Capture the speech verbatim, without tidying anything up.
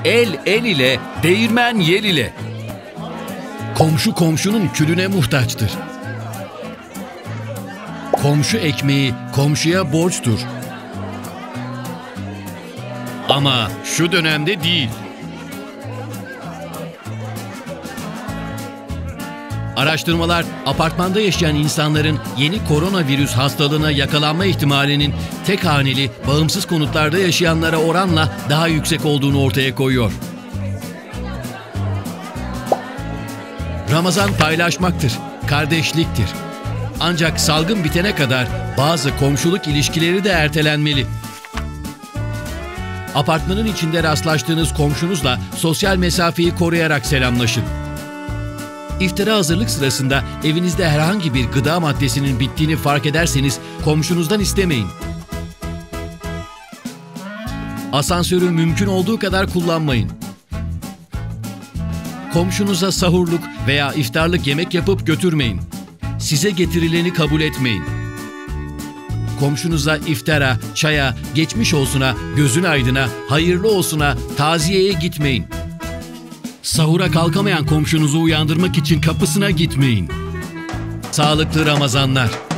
El el ile, değirmen yel ile. Komşu komşunun külüne muhtaçtır. Komşu ekmeği komşuya borçtur. Ama şu dönemde değil. Araştırmalar, apartmanda yaşayan insanların yeni koronavirüs hastalığına yakalanma ihtimalinin tek haneli, bağımsız konutlarda yaşayanlara oranla daha yüksek olduğunu ortaya koyuyor. Ramazan paylaşmaktır, kardeşliktir. Ancak salgın bitene kadar bazı komşuluk ilişkileri de ertelenmeli. Apartmanın içinde rastlaştığınız komşunuzla sosyal mesafeyi koruyarak selamlaşın. İftara hazırlık sırasında evinizde herhangi bir gıda maddesinin bittiğini fark ederseniz komşunuzdan istemeyin. Asansörü mümkün olduğu kadar kullanmayın. Komşunuza sahurluk veya iftarlık yemek yapıp götürmeyin. Size getirileni kabul etmeyin. Komşunuza iftara, çaya, geçmiş olsuna, gözün aydına, hayırlı olsuna, taziyeye gitmeyin. Sahura kalkamayan komşunuzu uyandırmak için kapısına gitmeyin. Sağlıklı Ramazanlar.